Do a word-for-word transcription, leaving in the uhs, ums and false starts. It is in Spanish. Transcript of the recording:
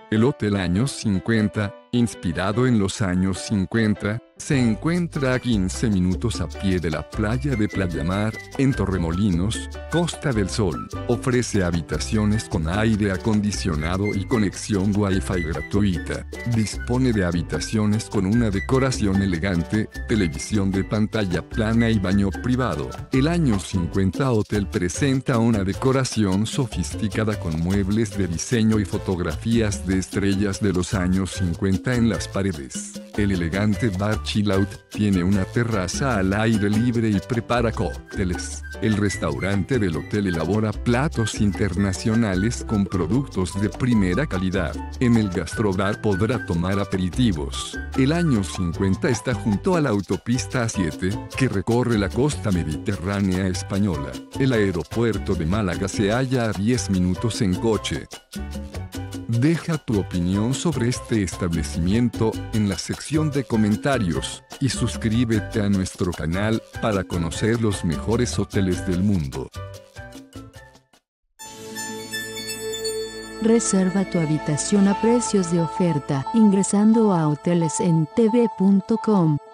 El Hotel Años cincuenta, inspirado en los años cincuenta, se encuentra a quince minutos a pie de la playa de Playa Mar, en Torremolinos, Costa del Sol. Ofrece habitaciones con aire acondicionado y conexión Wi-Fi gratuita. Dispone de habitaciones con una decoración elegante, televisión de pantalla plana y baño privado. El Años cincuenta Hotel presenta una decoración sofisticada con muebles de diseño y fotografías de estrellas de los años cincuenta en las paredes. El elegante bar Chill Out tiene una terraza al aire libre y prepara cócteles. El restaurante del hotel elabora platos internacionales con productos de primera calidad. En el gastrobar podrá tomar aperitivos. El Años cincuenta está junto a la autopista A siete, que recorre la costa mediterránea española. El aeropuerto de Málaga se halla a diez minutos en coche. Deja tu opinión sobre este establecimiento en la sección de comentarios y suscríbete a nuestro canal para conocer los mejores hoteles del mundo. Reserva tu habitación a precios de oferta ingresando a hoteles en t v punto com.